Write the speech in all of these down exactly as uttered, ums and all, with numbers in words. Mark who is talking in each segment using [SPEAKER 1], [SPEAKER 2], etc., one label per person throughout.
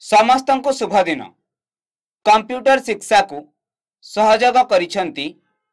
[SPEAKER 1] समस्तंकु शुभ दिन। कंप्यूटर शिक्षा को सहयोग करिसेंती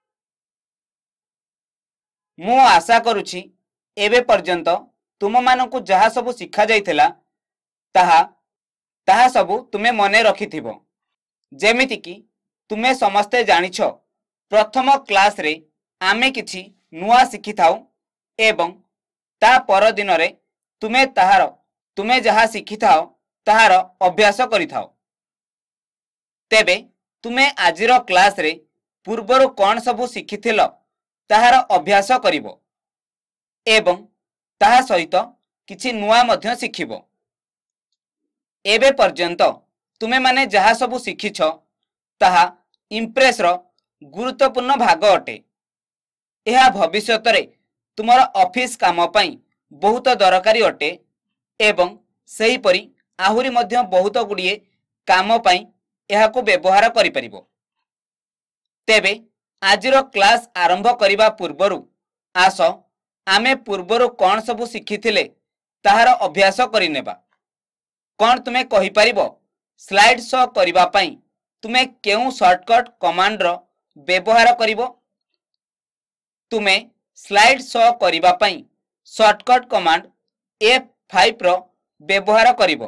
[SPEAKER 1] मु आशा करुछि एबे पर्यंत तुम मानकु जहा सबु शिखा जाइथिला ताहा ताहा सबु तुमे मने रखिथिबो। जेमिति कि तुमे समस्ते जानिछो प्रथम क्लास रे आमे किछि नुआ शिखि थाउ एवं ता पर दिन रे तुमे ताहार तुमे जहा शिखि थाओ ताहार अभ्यास करि थाओ। तेबे तुमे आजिर क्लास रे पूर्वरु कोन सबु शिखिथिलो ताहार अभ्यास करिवो एवं ताहा सहित किछि नुआ मध्य शिखिबो। एबे पर्यंत तुमे माने जहा सबु शिखिछो ताहा इम्प्रेस रो गुरुत्वपूर्ण भाग अटे। यह भविष्यत रे तुमर ऑफिस काम पई बहुत दरकारी अटे एवं सही परी आहुरी मध्य बहुत गुड़िए काम पई एहाको व्यवहार करि परिबो। तेबे आजिर क्लास आरंभ करिबा पूर्वरु आस आमे पूर्वरु कोन सबु शिखिथिले ताहार अभ्यास करिनेबा। कोन तुमे कहि परिबो स्लाइड शो करिबा पई तुमे केउ शॉर्टकट कमांड रो व्यवहार करिवो? तुमे स्लाइड शो करिबा पई शॉर्टकट कमांड एफ फाइव रो व्यवहार करिवो।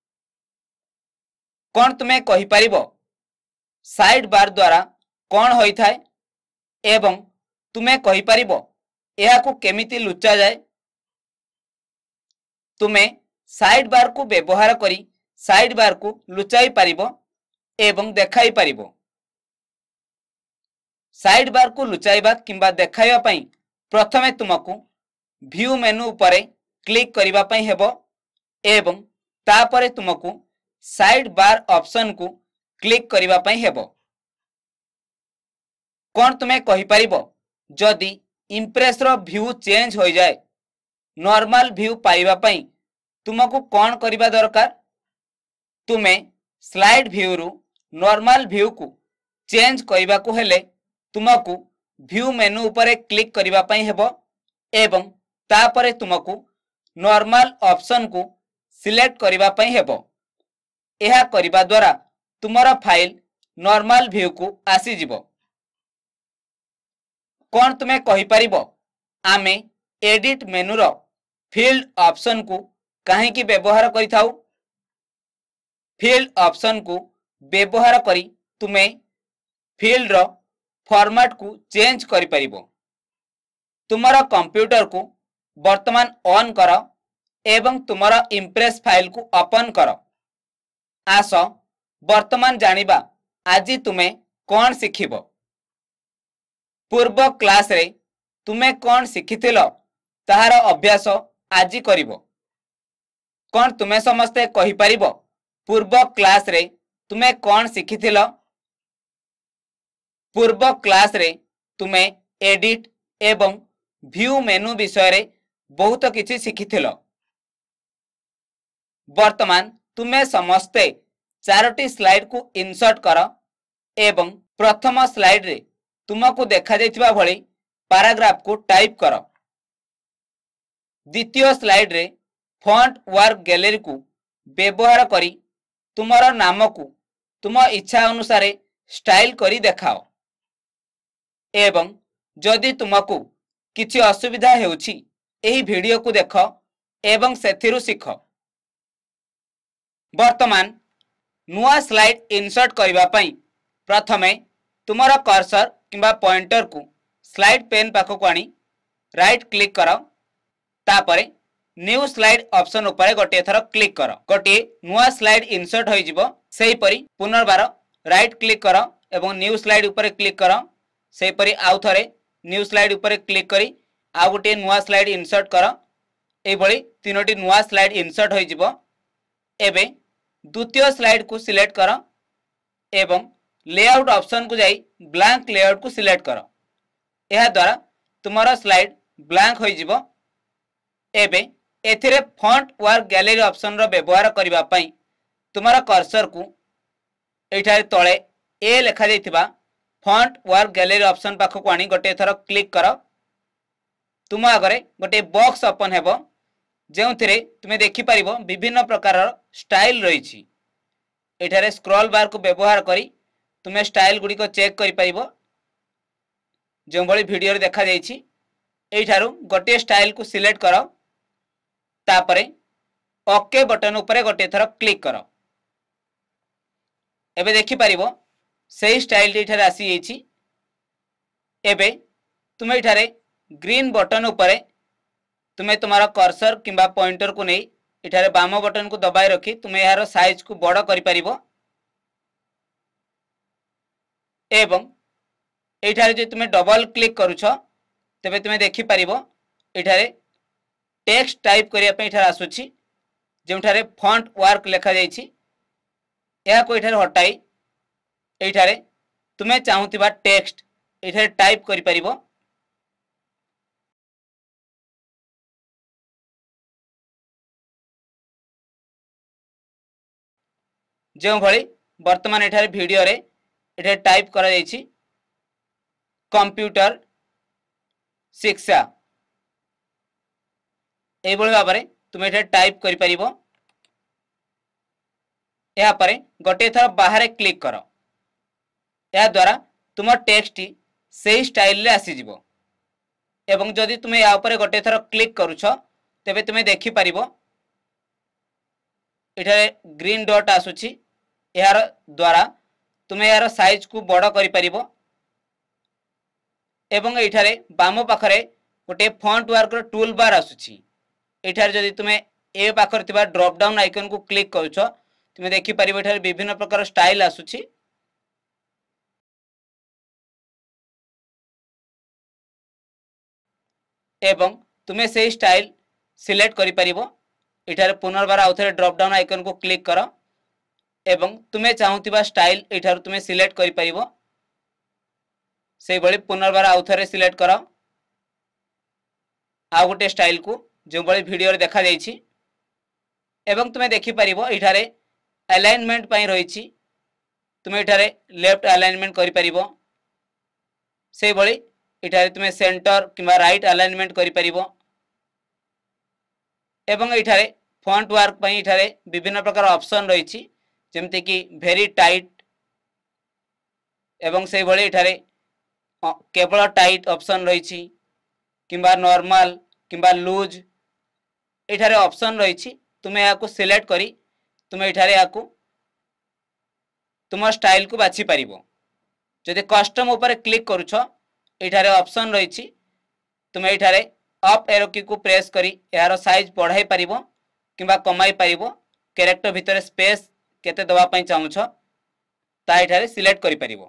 [SPEAKER 1] कोन तुमे कहि परिबो साइड बार द्वारा कोन होई थाए एवं तुमे कहि परिबो एहा को केमिति लुचा जाए? तुमे साइड बार को व्यवहार करी साइड बार को लुचाई परिबो एवं देखाई परिबो। साइड बार को लुचाइबा किंबा देखाइबा पई प्रथमे तुमको व्यू मेनू उपरे क्लिक करिबा पई हेबो एवं तापरे तुमको साइड बार ऑप्शन को क्लिक करिबा पई हेबो। कोन तुमे कहि परिबो जदी इम्प्रेस रो व्यू चेंज होई जाए नॉर्मल व्यू पाइबा पई तुमको कोन करिबा दरकार? तुमे स्लाइड व्यू रु नॉर्मल व्यू को चेंज करिबा को हेले तुमको व्यू मेनू उपरे क्लिक करिबा पई हेबो एवं तापरे तुमको नॉर्मल ऑप्शन को सिलेक्ट करिबा पई हेबो। एहा करिबा द्वारा तुमरा फाइल नॉर्मल व्यू को आसी जिवो। कोन तुमे कहि परिबो आमे एडिट मेनू रो फील्ड ऑप्शन को काहे की व्यवहार करि थाउ? फील्ड ऑप्शन को व्यवहार करी तुमे फील्ड रो फॉर्मेट को चेंज करि परिबो। तुमरा कंप्यूटर को वर्तमान ऑन करो एवं तुमरा इम्प्रेस फाइल को ओपन करो। आस वर्तमान जानिबा आजी तुमे कोन शिखिबो। पूर्व क्लास रे तुमे कोन शिखिथिलो ताहार अभ्यास आजी करिवो। कोन तुमे समस्ते कहि परिबो पूर्व क्लास रे तुमे कोन शिखिथिलो? पूर्व क्लास रे तुमे एडिट एवं व्यू मेनू विषय रे बहुत किछि शिखिथिलो। वर्तमान तुमे समस्ते चारोटी स्लाइड को इंसर्ट करो एवं प्रथम स्लाइड रे तुमको देखा जाइथिबा भली पैराग्राफ को टाइप करो। द्वितीय स्लाइड रे फॉन्ट वर्क गैलरी को व्यवहार करी तुमर नाम को तुम इच्छा अनुसार स्टाइल करी देखाओ एवं जदि तुमको किछि असुविधा हेउछि एही वीडियो को देखो एवं सेथिरु सिखो। वर्तमान नुआ स्लाइड इंसर्ट करिबा पई प्रथमे तुमर कर्सर किंबा पॉइंटर को स्लाइड पेन पाखो को आनी राइट क्लिक करो तापरे न्यू स्लाइड ऑप्शन उपरे गोटे थर क्लिक करो। गोटे नुआ स्लाइड इंसर्ट होई जिवो। सेही परी पुनर्बार राइट क्लिक करो एवं न्यू स्लाइड उपरे क्लिक करो। सेही परी आउ थरे न्यू स्लाइड उपरे क्लिक करी आउ गोटे नुआ स्लाइड इंसर्ट करो। एई भली तीनोटी नुआ स्लाइड इंसर्ट होई जिवो। एबे द्वितीय स्लाइड को सिलेक्ट करो एवं लेआउट ऑप्शन को जाई ब्लैंक लेआउट को सिलेक्ट करो। एहा द्वारा तुमरा स्लाइड ब्लैंक होई जिवो। एबे एथिरे फॉन्ट वर्क गैलरी ऑप्शन रो व्यवहार करिबा पई तुमरा कर्सर को एठारे तळे ए लेखा जाइथिबा फॉन्ट वर्क गैलरी ऑप्शन पाखो को आनी गोटे थर क्लिक करो। तुम आगरे गोटे बॉक्स ओपन हेबो जेउथिरे तुमे देखि परिबो विभिन्न प्रकार स्टाइल रहिछि। एठारे स्क्रॉल बार को व्यवहार करी तुमे स्टाइल गुडी को चेक करि परिबो। जो भली वीडियो रे देखा जायछि एठारु गोटे स्टाइल को सिलेक्ट करो, तापरे ओके बटन उपरे गोटे थर क्लिक करो। एबे देखि परिबो सही स्टाइल एठारे आसी जायछि। एबे तुमे एठारे ग्रीन बटन उपरे तुमे तुम्हारा कर्सर किंबा पॉइंटर को नहीं इठारे बाम बटन को दबाई रखी तुमे यार साइज को बड़ करि परिबो। एवं एठारे जे तुमे डबल क्लिक करूछ तबे तुमे देखि परिबो एठारे टेक्स्ट टाइप करिया पे एठारे आसुछि जेउठारे फॉन्ट वर्क लिखा जायछि। या को एठारे हटाई एठारे तुमे चाहुतिबा टेक्स्ट एठारे टाइप करि परिबो। जो भली वर्तमान एठारे वीडियो रे एठारे टाइप करा जायछि कंप्यूटर शिक्षा। एई भली भाबरे तुमे एठारे टाइप करि परिबो। या परे गोटे थर बाहर क्लिक करो। या द्वारा तुम टेक्स्ट सही स्टाइल रे आसी जिवो। एवं जदि तुमे या ऊपर गोटे थर क्लिक करूछ तबे तुमे देखि परिबो एठारे ग्रीन डॉट आसुछि। यार द्वारा तुमे यार साइज को बड़ करि परिबो। एवं एठारे बाम पाखरे गोटे फॉन्ट वर्क रो टूल बार आसुछि। एठारे जदि तुमे ए पाखरे थिबा ड्रॉप डाउन आइकन को क्लिक करूछ तुमे देखि परिबो एठारे विभिन्न प्रकार स्टाइल आसुछि। एवं तुमे से स्टाइल सिलेक्ट करि परिबो। एठारे पुनर्बार आउथरे ड्रॉप डाउन आइकन को क्लिक करो एवं तुमे चाहुतिबा स्टाइल एठार तुमे सिलेक्ट करि परिबो। से बळी पुनर्बार आउथरे सिलेक्ट करो आ गोटे स्टाइल को जो बळी वीडियो रे देखा जायछि। एवं तुमे देखि परिबो एठारे अलाइनमेंट पई रहिछि। तुमे एठारे लेफ्ट अलाइनमेंट करि परिबो। से बळी एठारे तुमे सेंटर किंबा राइट अलाइनमेंट करि परिबो। एवं एठारे फॉन्ट वर्क पई एठारे विभिन्न प्रकार ऑप्शन रहिछि जेमते कि वेरी टाइट एवं से भली एठारे केवल टाइट ऑप्शन रहिछि किंबा नॉर्मल किंबा लूज एठारे ऑप्शन रहिछि। तुमे याको सिलेक्ट करी तुमे एठारे याको तुम स्टाइल को बाछि परिबो। जदि कस्टम ऊपर क्लिक करूछ एठारे ऑप्शन रहिछि तुमे एठारे अप एरो की को प्रेस करी यार साइज बढ़ाई परिबो किंबा कमाई परिबो। कैरेक्टर भितर स्पेस केते दवा पई चाहुछ ता एठारे सिलेक्ट करि परिबो।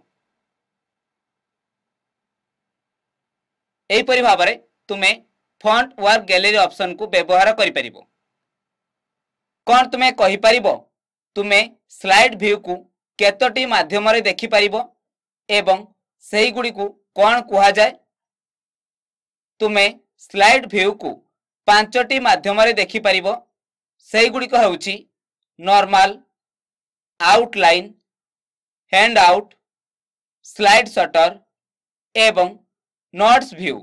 [SPEAKER 1] एई परि भाबरे तुमे फॉन्ट वर्क गैलरी ऑप्शन को व्यवहार करि परिबो। कोन तुमे कहि परिबो तुमे स्लाइड व्यू को केतोटी माध्यम रे देखि परिबो एवं सेही गुडी को कोन कुहा जाय। तुमे स्लाइड व्यू को पांचटी माध्यम रे देखि परिबो। सेही गुडी को हेउची normal, outline, hand out, slide sorter एवं नोट्स व्यू।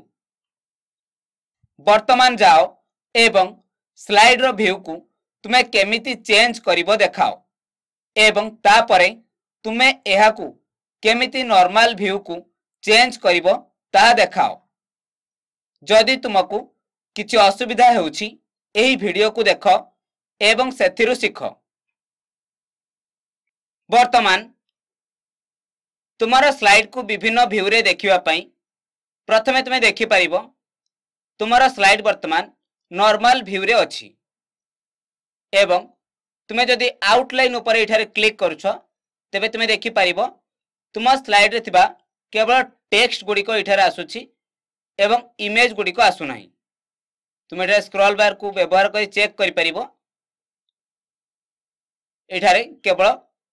[SPEAKER 1] वर्तमान जाओ एवं स्लाइड रो व्यू को तुमे केमिति चेंज करिवो देखाओ एवं तापरे तुमे एहा को केमिति नॉर्मल व्यू को चेंज करिवो ता देखाओ। जदि तुमको किछि असुविधा हेउछि एही वीडियो को देखो एवं सेथिरु सिखो। वर्तमान तुम्हारा स्लाइड को विभिन्न व्यू रे देखिवा पई प्रथमे तुमे देखि परिबो तुम्हारा स्लाइड वर्तमान नॉर्मल व्यू रे अछि। एवं तुमे जदि आउटलाइन ऊपर एठारे क्लिक करूछ तेबे तुमे देखि परिबो तुम स्लाइड रे थिबा केवल टेक्स्ट गुडी को एठारे आसुछि एवं इमेज गुडी को आसु नाही। तुमे एठारे स्क्रॉल बार को व्यवहार करि चेक करि परिबो। एठारे केवल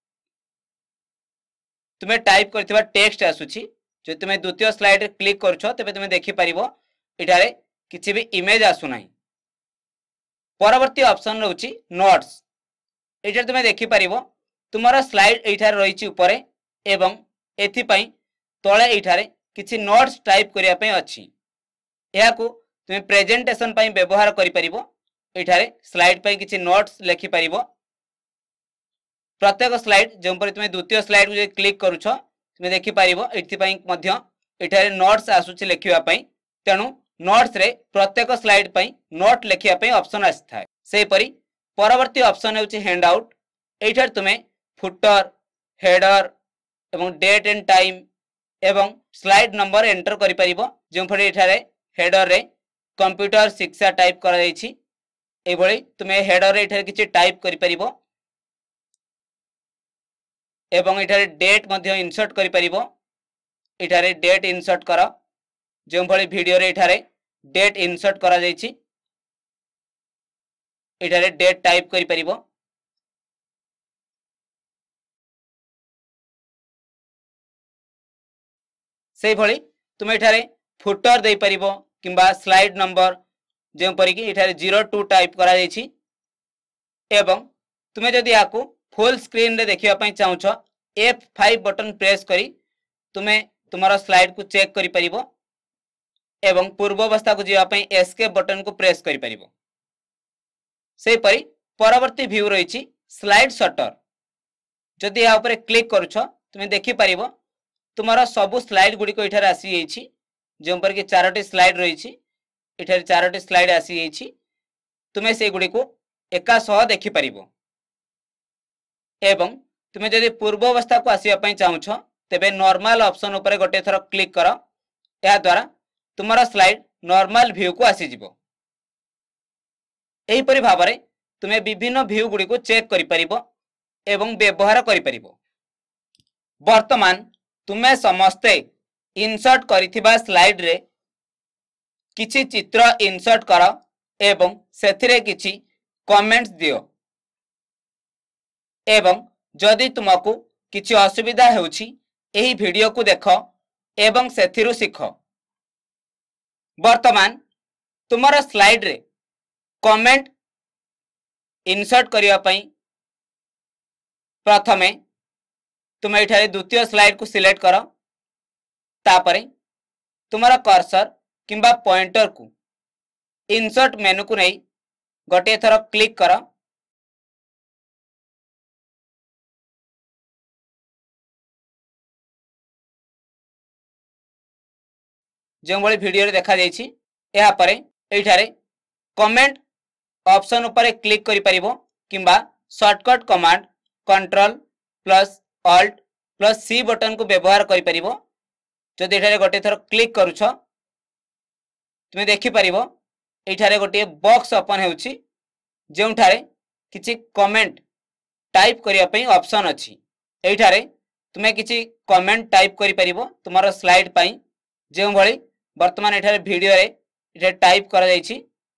[SPEAKER 1] तुमे टाइप करथिबा टेक्स्ट आसुछि। जे तुमे द्वितीय स्लाइड रे क्लिक करूछ तबे तुमे देखि परिबो एठारे किछि भी इमेज आसु नाही। परवर्ती ऑप्शन रहउछि नोट्स। एठारे तुमे देखि परिबो तुमरा स्लाइड एठारे रहिछि ऊपर एवं एथि पई तळे एठारे किछि नोट्स टाइप करिया पई अछि। एहा को तुमे प्रेजेंटेशन पई व्यवहार करि परिबो। एठारे स्लाइड पई किछि नोट्स लेखि परिबो। प्रत्येक स्लाइड जो तुम द्वितीय स्लाइड को क्लिक करुछ तुम देखिपर ये नोट्स आसूची लिखापी तेणु नोट्स रे प्रत्येक स्लाइड पर नोट लिखापी ऑप्शन आसी था सेपरी परवर्ती ऑप्शन होची हैंड आउट एठार तुमे फुटर हेडर एवं डेट एंड टाइम एवं स्लाइड नंबर एंटर करि परिबो जो फरे एठारे हेडर रे कंप्यूटर शिक्षा टाइप करा जायछि एभଳି तुमे हेडर रे एठारे किछि टाइप करि परिबो एवं एठारे डेट मध्य इंसर्ट करि परिबो एठारे डेट इंसर्ट करा जो भली वीडियो रे एठारे डेट इंसर्ट करा जायछि एठारे डेट टाइप करि परिबो से भली तुम एठारे फुटर दे परिबो किंबा स्लाइड नंबर जो परिकी एठारे जीरो टू टाइप करा जायछि एवं तुमे जदि आकु फुल स्क्रीन रे देखिया पई चाहूछ एफ फाइव बटन प्रेस करी तुमे तुम्हारा स्लाइड को चेक करि परिबो एवं पूर्वावस्था को जीवा पई एस्केप बटन को प्रेस करि परिबो से परी परवर्ती व्यू रही स्लाइड शटर जदि या ऊपर क्लिक करुछ तुमे देखि परिबो तुम्हारा सबु स्लाइड गुडी को इठार आसी जाइछि जो पर कि चारोटी स्लाइड रही इठार चारोटी स्लाइड आसी जाइछि तुमे से गुडी को एका सह देखि परिबो एवं तुमे जदि पूर्व अवस्था को आसीया पई चाहूछ तेबे नॉर्मल ऑप्शन ऊपर गोटे थर क्लिक कर या द्वारा तुम्हारा स्लाइड नॉर्मल व्यू को आसी जिवो एही परि भाबरे तुमे विभिन्न व्यू गुडी को चेक करि परिबो एवं व्यवहार करि परिबो वर्तमान तुमे समस्ते इंसर्ट करिथिबा स्लाइड रे किछि चित्र इंसर्ट कर एवं सेथिरे किछि कमेंट्स दियो एवं जदि तुमको किछि असुविधा हेउछि एही वीडियो को देख एवं सेथिरु सिख वर्तमान तुम्हारा स्लाइड रे कमेंट इंसर्ट करिया पई प्रथमे तुम एठारे द्वितीय स्लाइड को सिलेक्ट कर तापरे तुम्हारा कर्सर किंबा पॉइंटर को इंसर्ट मेनू को नहीं गोटे थर क्लिक कर जो भली वीडियो रे देखा जायछि एहा परे एठारे कमेंट ऑप्शन ऊपर क्लिक करि परिबो किंबा shortcut command control plus alt plus C button को व्यवहार करि परिबो जदि एठारे गोटे थर क्लिक करूछ तुमे देखि परिबो एठारे गोटे बॉक्स ओपन हेउछि जोंठारे किछि कमेंट टाइप करिया पई ऑप्शन अछि एठारे तुमे किछि कमेंट टाइप करि परिबो तुम्हारा स्लाइड पई जो भली वर्तमान एठारे वीडियो रे एठा टाइप करा जायछि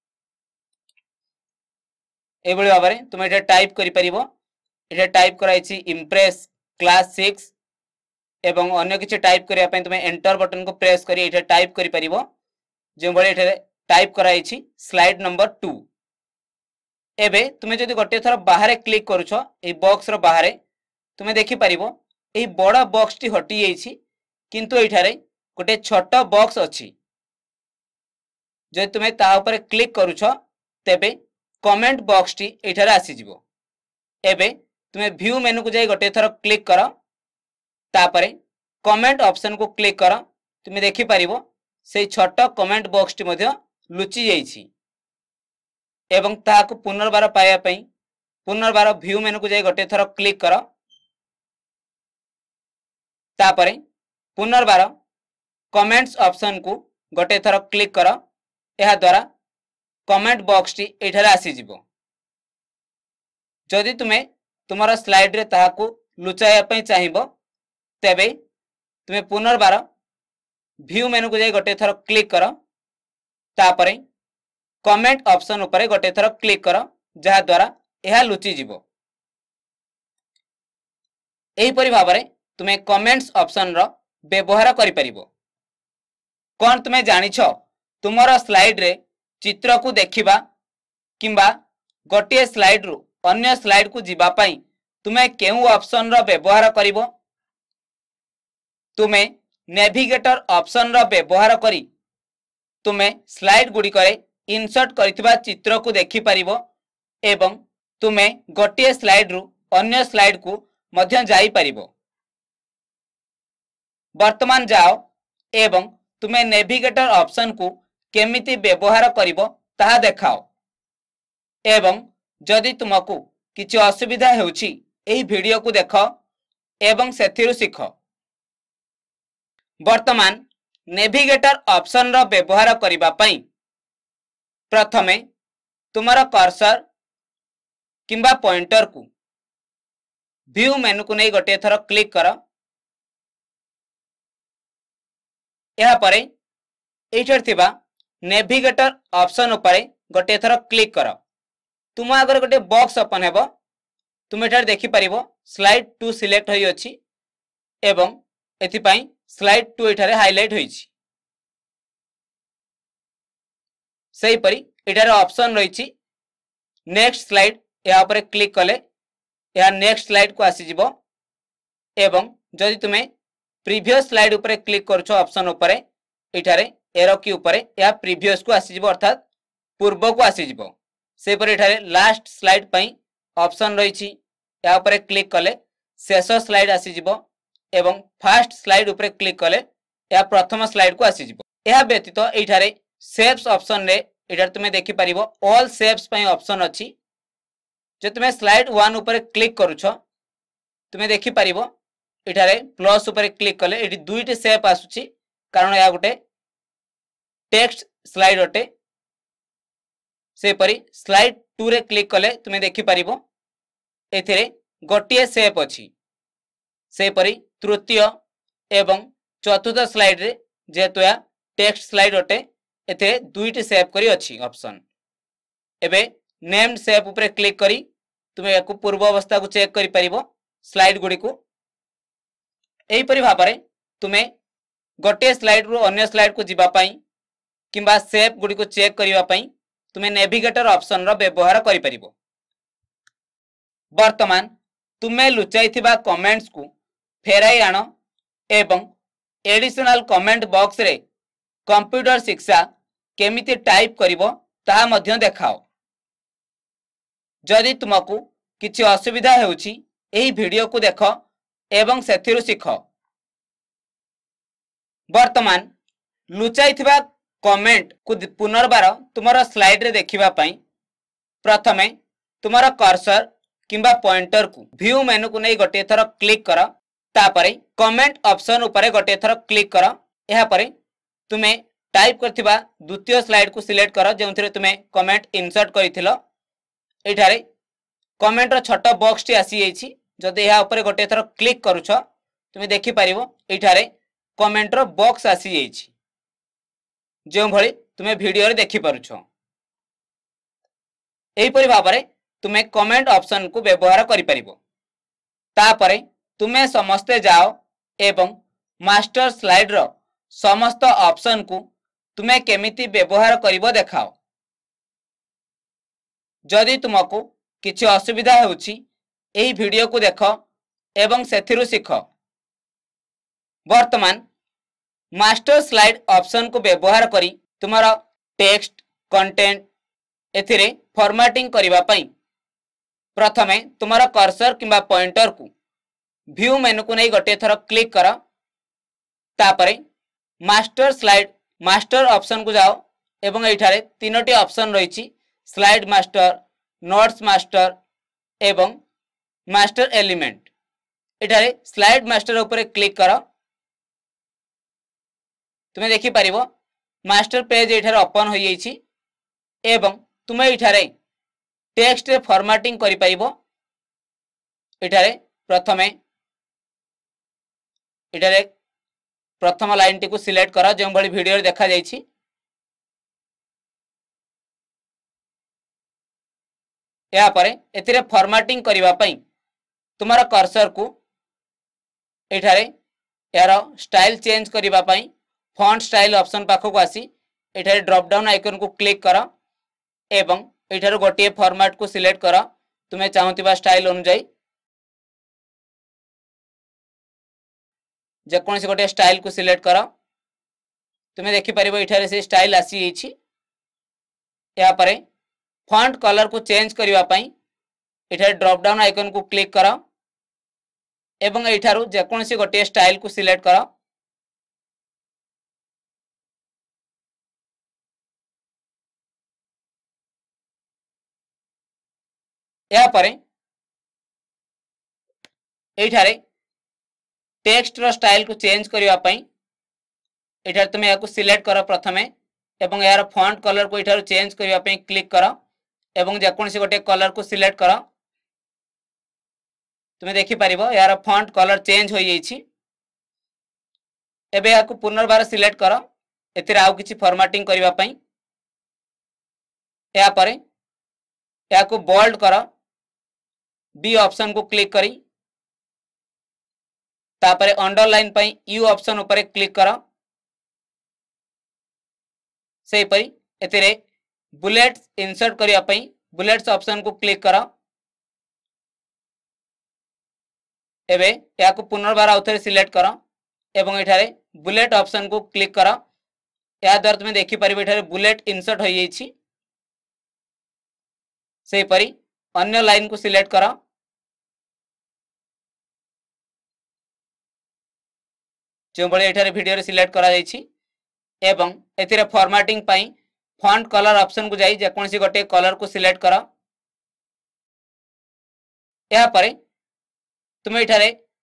[SPEAKER 1] एभली भाबरे तुमे एठा टाइप करि परिबो एठा टाइप कराइछि इंप्रेस क्लास सिक्स एवं अन्य किछि टाइप करिया पई तुमे एंटर बटन को प्रेस करी एठा टाइप करि परिबो जो भली एठा टाइप कराइछि स्लाइड नंबर टू एबे तुमे जदि गोटे थर बाहर क्लिक करूछ ए बॉक्स रो बाहर तुमे देखि परिबो ए बड़ा बॉक्स टी हटि जाइछि किंतु एठारे गोटे छोट बॉक्स अछि जे तुमे ता ऊपर क्लिक करूछ तेबे कमेंट बॉक्स टी एठारे आसी जिवो एबे तुमे व्यू मेनू को जाई गोटे थर क्लिक कर तापरे कमेंट ऑप्शन को क्लिक कर तुमे देखि परिबो से छोट कमेंट बॉक्स टी मध्य लुचि जाइछि एवं ताहाको पुनर्बार पाया पई पुनर्बार व्यू मेनू को जाई गोटे थर क्लिक कर तापरे पुनर्बार कमेंट्स ऑप्शन को गोटे थर क्लिक कर एहा द्वारा कमेंट बॉक्स टी एठारे आसी जिवो जदि तुमे तुम्हारा स्लाइड रे ताहाको लुचाया पई चाहिबो तेबे तुमे पुनर्बार व्यू मेनू को जाई गोटे थर क्लिक कर तापरे कमेंट ऑप्शन ऊपर गोटे थर क्लिक कर जहा द्वारा एहा लुचि जिवो एही परि भाबरे तुमे कमेंट्स ऑप्शन रो व्यवहार करि परिबो कोन तुमे जानिछ तुम्हारा स्लाइड रे चित्र को देखिबा किंबा गोटे स्लाइड रु अन्य स्लाइड को जीवा पाई तुमे केउ ऑप्शन रो व्यवहार करिवो तुमे नेविगेटर ऑप्शन रो व्यवहार करी तुमे स्लाइड गुडी करे इंसर्ट करितबा चित्र को देखि परिबो एवं तुमे गोटे स्लाइड रु अन्य स्लाइड को मध्य जाई परिबो। वर्तमान जाओ एवं तुमे नेविगेटर ऑप्शन को केमिति व्यवहार करिवो ताहा देखाओ एवं जदि तुमको किछि असुविधा हेउछि एही वीडियो को देखो एवं सेथिरु सिखो। वर्तमान नेविगेटर ऑप्शन रो व्यवहार करिबा पई प्रथमे तुमरा कर्सर किंबा पॉइंटर को व्यू मेनू को नहीं गोटे थर क्लिक कर। यह परे एठर थिबा नेविगेटर ऑप्शन उपरे गोटे थर क्लिक कर। तुम आगर गोटे बॉक्स ओपन हेबो। तुम एठार देखि परिबो स्लाइड टू सिलेक्ट होई अछि एवं एथि पई स्लाइड टू एठारे हाइलाइट होईछि। सही परी एठारे ऑप्शन रहिछि नेक्स्ट स्लाइड। या ऊपर क्लिक कले या नेक्स्ट स्लाइड को आसी जिवो एवं जदि तुमे प्रीवियस स्लाइड ऊपर क्लिक करछो ऑप्शन ऊपर एठारे एरो की ऊपर या प्रीवियस को आसी जिवो अर्थात पूर्व को आसी जिवो। से पर एठारे लास्ट स्लाइड पई ऑप्शन रहिछि। या ऊपर क्लिक कले शेष स्लाइड आसी जिवो एवं फर्स्ट स्लाइड ऊपर क्लिक कले या प्रथम स्लाइड को आसी जिवो। या व्यतीत एठारे शेप्स ऑप्शन रे एठार तुमे देखि परिबो ऑल शेप्स पई ऑप्शन अछि। जे तुमे स्लाइड वन ऊपर क्लिक करूछ तुमे देखि परिबो एठारे प्लस ऊपर क्लिक कले एठी दुईटी शेप आसुछि कारण या गोटे टेक्स्ट स्लाइड अटे। से परी स्लाइड टू रे क्लिक कले तुमे देखि परिबो एथिरे गोटिए शेप अछि। से परी तृतीय एवं चतुर्थ स्लाइड रे जेतु या टेक्स्ट स्लाइड अटे एथिरे दुईटी शेप करी अछि ऑप्शन। एबे नेम्ड शेप ऊपर क्लिक करी तुमे याकू पूर्व अवस्था को चेक करि परिबो स्लाइड गुडी को। एही परि भाबरे तुमे गोटे स्लाइड रो अन्य स्लाइड को जिबा पई किंबा शेप गुडी को चेक करिवा पई तुमे नेविगेटर ऑप्शन रो व्यवहार करि परिबो। वर्तमान तुमे लुचाइथिबा कमेंट्स को फेराई आनो एवं एडिशनल कमेंट बॉक्स रे कंप्यूटर शिक्षा केमिति टाइप करिवो ताहा मध्य देखाओ। जदि तुमको किछि असुविधा हेउछि एही वीडियो को देखो एवं सेथिरु सिखो। वर्तमान लुचाइथिबा कमेंट को पुनर्बार तुमरा स्लाइड रे देखिबा पई प्रथमे तुमरा कर्सर किंबा पॉइंटर को व्यू मेनू को नहीं गोटे थर क्लिक कर। तापरे कमेंट ऑप्शन ऊपर गोटे थर क्लिक कर। यहा परे तुमे टाइप करथिबा द्वितीय स्लाइड को सिलेक्ट कर जेउथिरे तुमे कमेंट इंसर्ट करिथिलो। एठारे कमेंट रो छोट बॉक्स टी आसी जाइछि। जदि यहा ऊपर गोटे थर क्लिक करूछ तुमे देखि परिबो एठारे कमेंट रो बॉक्स आसी जाइछि जेउ भଳି तुमे वीडियो रे देखि परुछ। एही परि भाबरे तुमे कमेंट ऑप्शन को व्यवहार करि परिबो। तापरे तुमे समस्ते जाओ एवं मास्टर स्लाइड रो समस्त ऑप्शन को तुमे केमिति व्यवहार करिवो देखाओ। जदि तुमको किछि असुविधा हेउछि एही वीडियो को देखो एवं सेथिरु सिखो। वर्तमान मास्टर स्लाइड ऑप्शन को व्यवहार करी तुमरा टेक्स्ट कंटेंट एथिरे फॉर्मेटिंग करिवा पई प्रथमे तुमरा कर्सर किंबा पॉइंटर को व्यू मेनू को नहीं गोटे थर क्लिक कर। तापरे मास्टर स्लाइड मास्टर ऑप्शन को जाओ एवं एठारे तीनोटी ऑप्शन रहिछि स्लाइड मास्टर नोट्स मास्टर एवं मास्टर एलिमेंट। एठारे स्लाइड मास्टर ऊपर क्लिक कर। तुमे देखि परिबो मास्टर पेज एठारे ओपन होई जाइछि एवं तुमे एठारे टेक्स्ट रे फॉर्मेटिंग करि परिबो। एठारे प्रथमे एठारे प्रथम लाइन टी को सिलेक्ट कर जेउ भଳି वीडियो रे देखा जाइछि। या परे एथिरे फॉर्मेटिंग करिवा पई तुमारा कर्सर को एठारे यार स्टाइल चेंज करिवा पई फॉन्ट स्टाइल ऑप्शन पाखो को आसी एठारे ड्रॉप डाउन आइकन को क्लिक कर एवं एठारे गोटे फॉर्मेट को सिलेक्ट कर तुमे चाहूतिबा स्टाइल अनुसार जेकोन से गोटे स्टाइल को सिलेक्ट कर। तुमे देखि परिबो एठारे से स्टाइल आसी जाइछि। या परे फॉन्ट कलर को चेंज करिवा पई एठारे ड्रॉप डाउन आइकन को क्लिक कर एवं एठारु जेकोसी गोटे स्टाइल को सिलेक्ट कर या परे एठारे टेक्स्ट रो स्टाइल को चेंज करिवा पई एठारे तुम याको सिलेक्ट कर प्रथमे एवं यार फॉन्ट कलर को एठारु चेंज करिवा पई क्लिक कर एवं जेकोसी गोटे कलर को सिलेक्ट कर तुम देखि परिबो यार फॉन्ट कलर चेंज हो जाइछि। एबे याको पुनर्बार सिलेक्ट कर एथिरे आउ किछि फॉर्मेटिंग करिवा पई या परे याको बोल्ड कर बी ऑप्शन को क्लिक करी तापरे अंडरलाइन पई यू ऑप्शन ऊपर क्लिक कर सेही परी एथिरे बुलेट्स इंसर्ट करिया पई बुलेट्स ऑप्शन को क्लिक कर एबे याको पुनर्बार आउथरे सिलेक्ट कर एवं एठारे बुलेट ऑप्शन को क्लिक कर या द्वारा तुम देखि परिबे एठारे बुलेट इंसर्ट हो जाइछि। सेही परी अन्य लाइन को सिलेक्ट कर जो बळे एठारे वीडियो रे सिलेक्ट करा जाइछि एवं एथिरे फॉर्मेटिंग पई फॉन्ट कलर ऑप्शन को जाई जेकोसी गोटे कलर को सिलेक्ट कर या परे तुम एठारे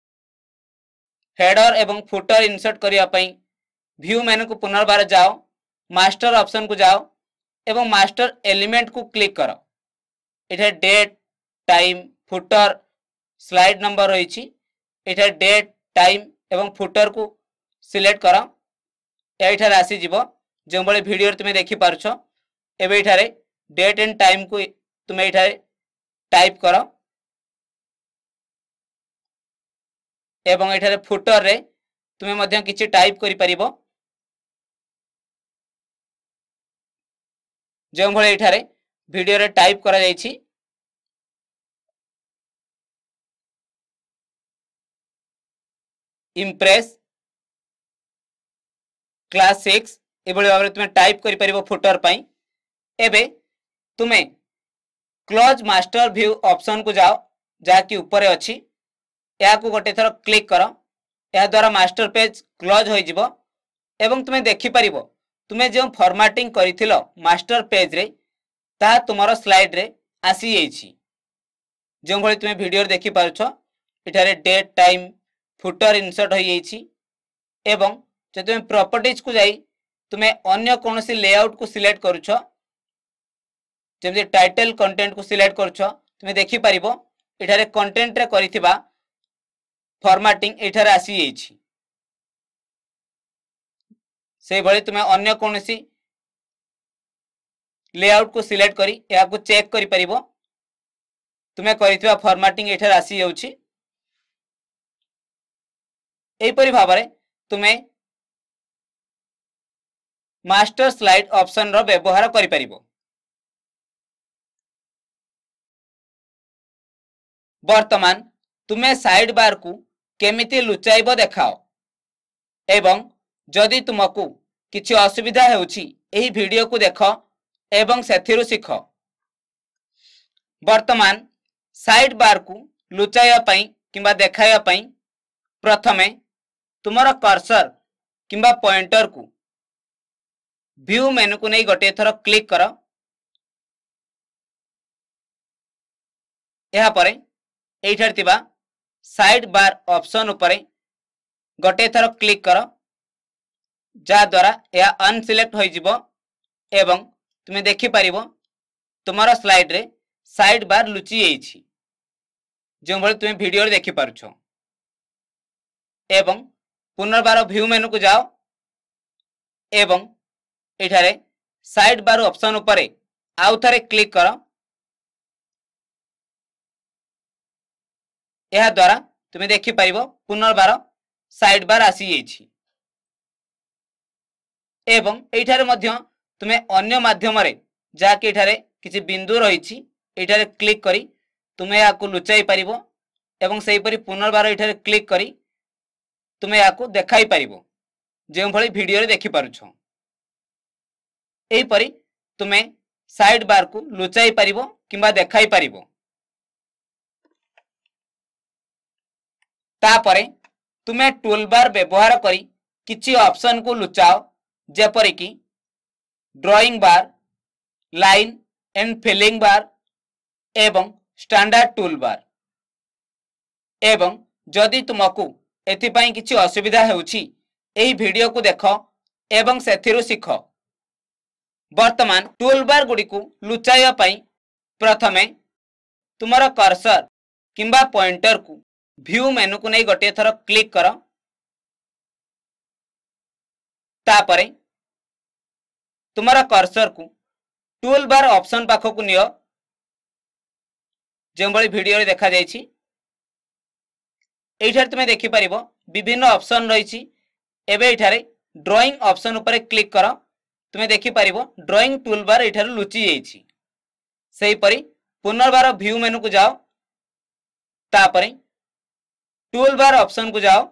[SPEAKER 1] हेडर एवं फुटर इंसर्ट करिया पई व्यू मेनू को पुनर्बार जाओ मास्टर ऑप्शन को जाओ एवं मास्टर एलिमेंट को क्लिक कर एठारे date time footer slide number रही एठारे डेट टाइम एवं फुटर को सिलेक्ट कर एठारे आसी जीवो जो बळे वीडियो रे तुमे देखि पारछो एबे एठारे डेट एंड टाइम को तुमे एठारे टाइप कर एवं एठारे फुटर रे तुमे मध्य किछि टाइप करि परिबो जो बळे एठारे वीडियो रे टाइप करा जाइछि इम्प्रेस क्लास सिक्स एभली भाव तुम टाइप करि परिबो फुटर पई एबे तुमे क्लोज मास्टर व्यू ऑप्शन को जाओ जाकि ऊपर अछि या को गोटे थर क्लिक कर या द्वारा मास्टर पेज क्लोज हो जिवो एवं तुमे देखि परिबो तुमे जो फॉर्मेटिंग करिथिलो मास्टर पेज रे ता तुमरो स्लाइड रे आसी जाइछि जो भली तुमे वीडियो रे देखि पारुछो एठारे डेट टाइम फुटर इंसर्ट हो जाइछि एवं जो तुम प्रॉपर्टीज को जाई तुमे अन्य कोनोसी लेआउट को सिलेक्ट करूछो जेमि टाइटल कंटेंट को सिलेक्ट करूछो तुमे देखि परिबो एठारे कंटेंट रे करिथिबा फॉर्मेटिंग एठारे आसी जाइछि से भली तुमे अन्य कोनोसी लेआउट को सिलेक्ट करी या को चेक करि परिबो तुमे करिथिबा फॉर्मेटिंग एठारे आसी जाउछि। एही परि भाबरे तुमे मास्टर स्लाइड ऑप्शन रो व्यवहार करि परिबो। वर्तमान तुमे साइड बार को केमिति लुचाइबो देखाओ एवं जदि तुमको किछि असुविधा हेउछि एही वीडियो को देखो एवं सेथिरु सिखो। वर्तमान साइड बार को लुचाइया पई किंबा देखाइया पई प्रथमे तुमर कर्सर किंबा पॉइंटर को व्यू मेनू को नहीं गोटे थर क्लिक कर या परे एठार तिबा साइड बार ऑप्शन उपरे गोटे थर क्लिक कर जा द्वारा या अनसिलेक्ट हो जिवो एवं तुमे देखि परिबो तुमर स्लाइड रे साइड बार लुचि जाइछि जो भली तुमे वीडियो रे देखि पारुछो एवं पुनर्बार व्यू मेनू को जाओ एवं एठारे साइड बार ऑप्शन उपरे आउ थरे क्लिक कर यह द्वारा तुमे देखि परिबो पुनर्बार साइड बार आसी जाइछि एवं एठारे मध्य तुमे अन्य माध्यम रे जाके एठारे किछि बिंदु रहिछि एठारे क्लिक करी तुमे याकु लुचाई परिबो एवं सेही परि पुनर्बार एठारे क्लिक करी तुमे याकु देखाई परिबो जे भली वीडियो रे देखि पारुछो। एही परि तुमे साइड बार को लुचाई परिबो किंबा देखाई परिबो। तापरे तुमे टूल बार व्यवहार करी किछि ऑप्शन को लुचाओ जेपरि कि drawing bar, line and filling bar एवं स्टैंडर्ड टूल बार। एवं जदि तुमको एथिपाई किछि असुविधा हेउछि एही वीडियो को देख एवं सेथिरु सिख। वर्तमान टूल बार गुडी को लुचाइया पाई प्रथमे तुमर कर्सर किंबा पॉइंटर को व्यू मेनू को नहीं गोटे थर क्लिक कर। तापरे तुमर कर्सर को टूल बार ऑप्शन पाखो को नियो जो बड़ी वीडियो रे देखा जायछि। एठार तुमे देखि परिबो विभिन्न ऑप्शन रहिछि। एबे एठारे ड्राइंग ऑप्शन ऊपर क्लिक कर। तुमे देखि परिबो ड्राइंग टूल बार एठार लुचि जायछि। सेही परि पुनर्बार व्यू मेनू को जाओ। तापरे टूल बार ऑप्शन को जाओ।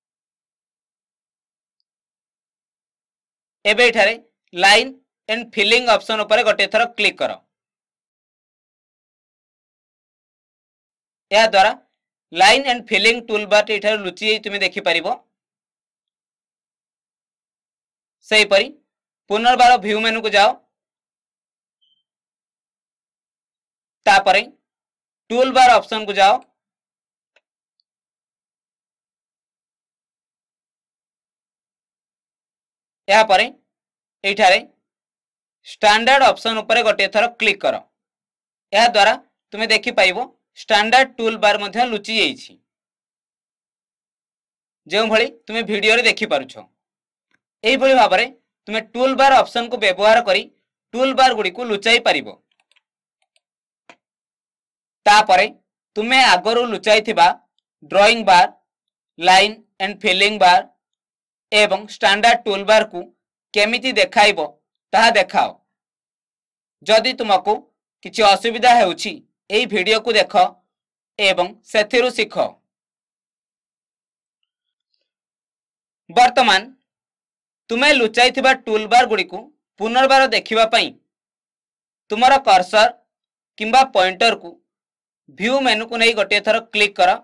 [SPEAKER 1] एबे एठारे लाइन एंड फिलिंग ऑप्शन ऊपर गोटे थर क्लिक करो। या द्वारा line and filling tool bar एठारे लुचि जाई तुमे देखि परिबो। सेही परि पुनर्बार व्यू मेनू को जाओ। तापरे टूल बार ऑप्शन को जाओ। या परे एठारे स्टैंडर्ड ऑप्शन ऊपर गोटे थर क्लिक करो। या द्वारा तुमे देखि पाइबो स्टैंडर्ड टूल बार मध्य लुचि जाइछि जो भली तुमे वीडियो रे देखि पारुछो। एही भली भाबरे तुमे टूल बार ऑप्शन को व्यवहार करी टूल बार गुडी को लुचाई पारिबो। तापरे तुमे आगरु लुचाई थिबा drawing bar, line and filling bar एवं स्टैंडर्ड टूल बार को केमिति देखाइबो ताहा देखाओ। जदि तुमको किछि असुविधा हेउछि एही वीडियो को देख एवं सेथिरु सिख। वर्तमान तुमे लुचाई थिबा टूल बार गुडी को पुनर्बार देखिबा पई तुमरा कर्सर किंबा पॉइंटर को व्यू मेनू को नहीं गोटे थर क्लिक कर।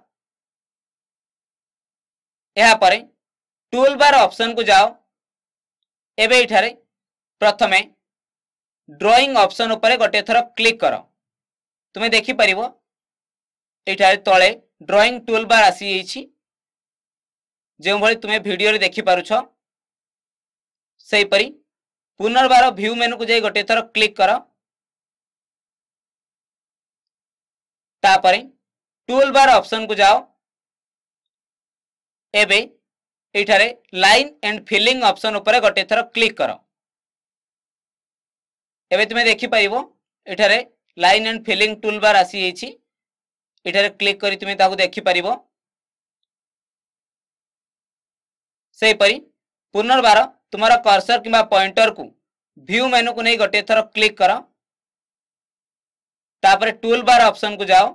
[SPEAKER 1] या परे टूल बार ऑप्शन को जाओ। एबे एठारे प्रथमे ड्राइंग ऑप्शन ऊपर गोटे थर क्लिक कर। तुमे देखि परिबो एठारे तळे ड्राइंग टूल बार आसी जाइछि जो भली तुमे वीडियो रे देखि पारुछो। सेही परि पुनर्बार व्यू मेनू को जाई गोटे थर क्लिक कर। तापरे टूल बार ऑप्शन को जाओ। एबे एठारे लाइन एंड फिलिंग ऑप्शन ऊपर गोटे थर क्लिक कर। एबे तुमे देखि पाइबो एठारे line and filling tool bar आसी जाइछि। एठारे क्लिक करी तुमे ताकू देखि पारिबो। सेही परि पुनर्बार तुमारा कर्सर किंबा पॉइंटर को व्यू मेनू को नहीं गोटे थर क्लिक कर। तापरे टूल बार ऑप्शन को जाओ।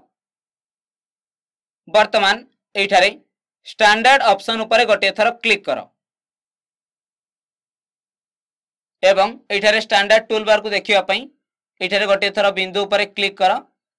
[SPEAKER 1] वर्तमान एठारे स्टैंडर्ड ऑप्शन ऊपर गोटे थर क्लिक कर एवं एठारे स्टैंडर्ड टूल बार को देखिबा पई एठारे गोटे थर बिंदु ऊपर क्लिक कर।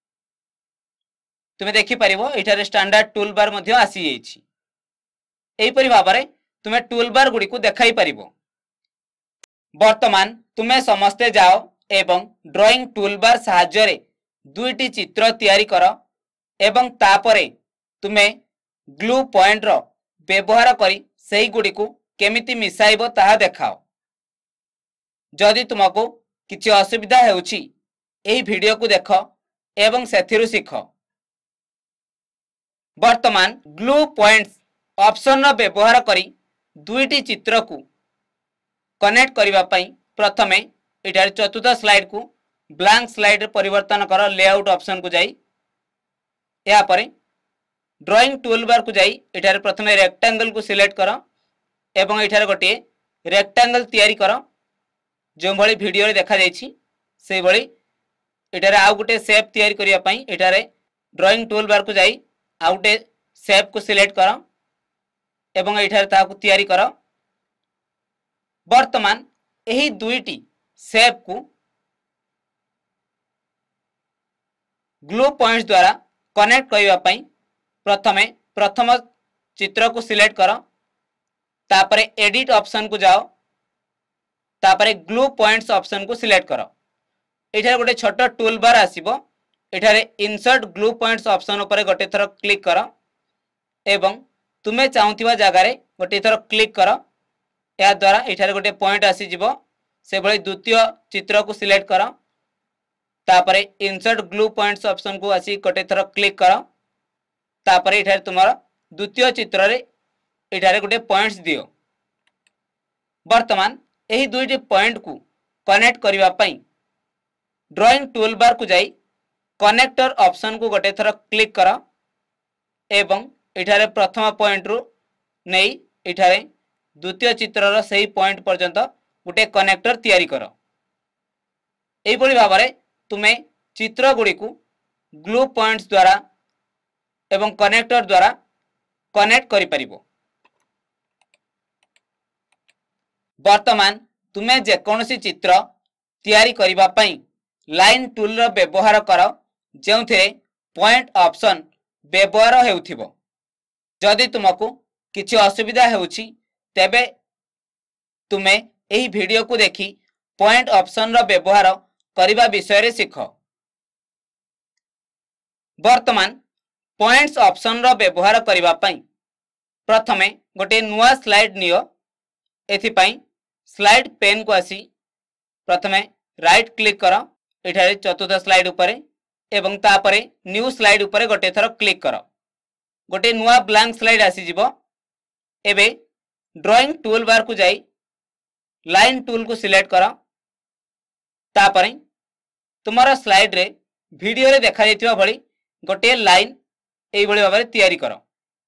[SPEAKER 1] तुमे देखि परिबो एठारे स्टैंडर्ड टूल बार मध्य आसी जाइछि। एही परि भाबरे तुमे टूल बार गुडी को देखाई परिबो। वर्तमान तुमे समस्ते जाओ एवं ड्राइंग टूल बार सहाय्य रे दुईटी चित्र तैयारी कर एवं तापरे तुमे ग्लू पॉइंट रो व्यवहार करी सेही गुडी को केमिति मिसाइबो ताहा देखाओ। जदि तुमको किछि असुविधा हेउछि एही वीडियो को देख एवं सेथिरु सिख। वर्तमान ग्लू पॉइंट्स ऑप्शन रो व्यवहार करी दुईटी चित्र को कनेक्ट करिबा पई प्रथमे एटार चतुर्थ स्लाइड को ब्लैंक स्लाइड परिवर्तन कर। लेआउट ऑप्शन को जाई या परे ड्राइंग टूल बार को जाई एटार प्रथमे रेक्टेंगल को सिलेक्ट कर एवं एटार गोटे रेक्टेंगल तैयारी कर जो भली वीडियो रे देखा जाइछि से भली एटार आउ गोटे शेप तैयारी करिया पई एटार ड्राइंग टूल बार को जाई आउ गोटे शेप को सिलेक्ट कर एवं एटार ताकू तैयारी कर। वर्तमान एही दुईटी शेप को ग्लू पॉइंट्स द्वारा कनेक्ट करबा पई प्रथमे प्रथम चित्र को सिलेक्ट कर तापरे एडिट ऑप्शन को जाओ तापरे ग्लू पॉइंट्स ऑप्शन को सिलेक्ट कर एठारे गोटे छोट टूल बार आसीबो एठारे इंसर्ट ग्लू पॉइंट्स ऑप्शन ऊपर गोटे थर क्लिक कर एवं तुमे चाहूथिबा जगार गोटे थर क्लिक कर या द्वारा एठारे गोटे पॉइंट आसी जिवो से भली द्वितीय चित्र को सिलेक्ट कर तापरे इंसर्ट ग्लू पॉइंट्स ऑप्शन को आसी गोटे थर क्लिक कर तापरे एठारे तुमर द्वितीय चित्र रे एठारे गोटे पॉइंट्स दियो वर्तमान एही दुईटी पॉइंट को कनेक्ट करिवा पई ड्राइंग टूल बार को जाई कनेक्टर ऑप्शन को गोटे थर क्लिक कर एवं एठारे प्रथम पॉइंट रु नहीं एठारे द्वितीय चित्रर सही पॉइंट पर्यंत गोटे कनेक्टर तैयारी कर एही भली भाबरे तुमे चित्र गुडी को ग्लू पॉइंट्स द्वारा एवं कनेक्टर द्वारा कनेक्ट करि परिबो वर्तमान तुमे जे कोनोसी चित्र तैयारी करिबा पई लाइन टूल रो व्यवहार कर जेउथिरे पॉइंट ऑप्शन व्यवहार हेउथिबो जदि तुमको किछि असुविधा हेउछि तेबे तुमे एही वीडियो को देखि पॉइंट ऑप्शन रो व्यवहार करिबा विषय रे सिख वर्तमान पॉइंट्स ऑप्शन रो व्यवहार करिबा पई प्रथमे गोटे नुआ स्लाइड नियो एथि पई स्लाइड पेन को आसी प्रथमे राइट क्लिक कर एठारे चतुर्थ स्लाइड उपरे एवं तापरे न्यू स्लाइड उपरे गोटे थर क्लिक कर गोटे नुआ ब्लैंक स्लाइड आसी जिवो एबे ड्राइंग टूल बार को जाई लाइन टूल को सिलेक्ट कर तापरे तुम्हारा स्लाइड रे वीडियो रे देखा जायतिबा भली गोटे लाइन एई भली भाबरे तैयारी कर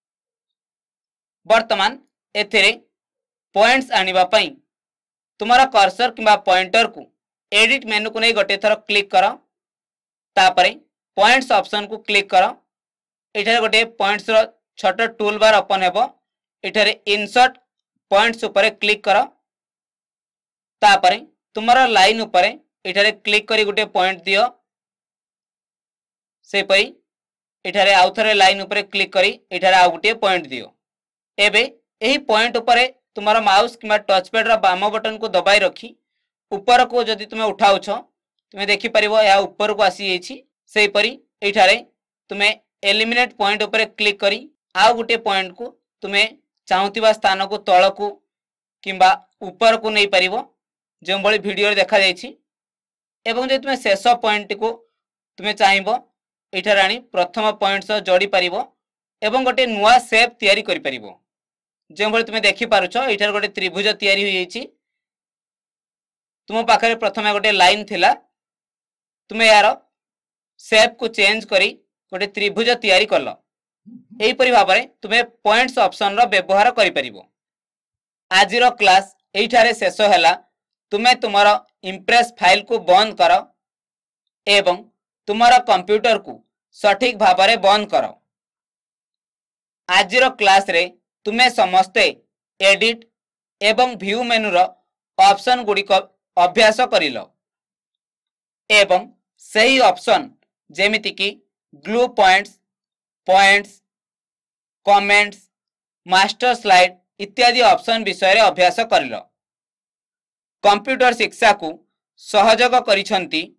[SPEAKER 1] वर्तमान एथिरे पॉइंट्स आनिबा पई तुम्हारा कर्सर किंबा पॉइंटर को एडिट मेनू को नहीं गोटे थर क्लिक कर तापरे पॉइंट्स ऑप्शन को क्लिक कर एठारे गोटे पॉइंट्स रो छोट टूल बार ओपन हेबो एठारे इंसर्ट पॉइंट्स ऊपर क्लिक कर तापरे तुम्हारा लाइन ऊपर एठारे क्लिक करी गोटे पॉइंट दियो से पई एठारे आउ थरे लाइन ऊपर क्लिक करी एठारे आउ गोटे पॉइंट दियो एबे एही पॉइंट ऊपर तुम्हारा माउस किंबा टच पैड रा बाम बटन को दबाई रखी ऊपर को जदि तुमे उठाउ छ तुमे देखि परिबो या ऊपर को आसी एछि सेही परी एठारे तुमे एलिमिनेट पॉइंट ऊपर क्लिक करी आउ गोटे पॉइंट को तुमे चाहूतिबा स्थान को तळ को किंबा ऊपर को नहीं परिबो जो भली वीडियो रे देखा जायछि एवं जे तुमे शेष पॉइंट को तुमे चाहिबो एठारे आनी प्रथम पॉइंट से जोड़ी परिबो एवं गोटे नुआ शेप तैयारी करि परिबो जो भली तुमे देखि पारुछ एठारे गोटे त्रिभुज तैयारी होई जायछि तुम पाखरे प्रथमे गोटे लाइन थिला तुमे यार शेप को चेंज करी गोटे त्रिभुज तैयारी करल एही परि भाबरे तुमे पॉइंट्स ऑप्शन रो व्यवहार करि परिबो आजिरो क्लास एठारे शेष हैला तुमे तुमरो इंप्रेस फाइल को बंद कर एवं तुमरो कंप्यूटर को सठिक भाबरे बंद कर आजिरो क्लास रे तुमे समस्ते एडिट एवं व्यू मेनू रो ऑप्शन गुडी को अभ्यास करिलो एवं सही ऑप्शन जेमिति की glue points points comments master slide इत्यादि ऑप्शन विषय रे अभ्यास करिलो कंप्यूटर शिक्षा को सहयोग करिसंती